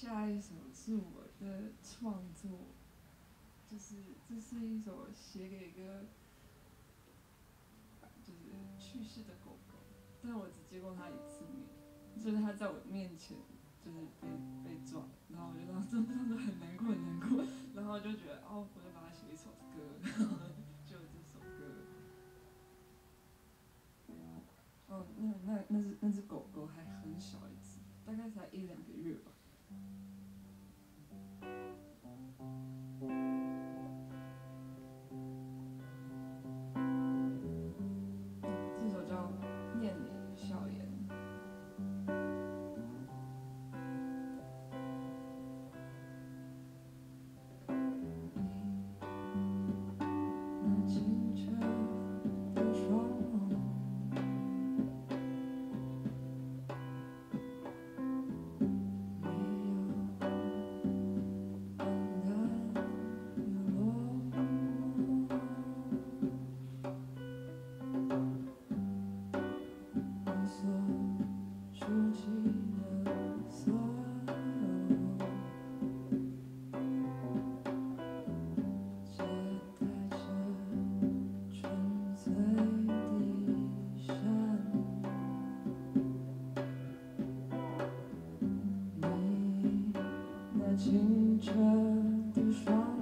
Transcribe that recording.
下一首是我的创作，就是这是一首写给一个就是去世的狗狗，但我只见过它一次面，就是它在我面前就是被撞，然后我就当时很难过很难过，然后我就觉得哦，我就把它写一首歌，然后就这首歌。哦，那只狗狗还很小一只，大概才1、2个月吧。这首叫《念你笑颜》。那清澈的双眸，没有淡淡雨落。你所触及的所有，借带着纯粹的善意，你那清澈的双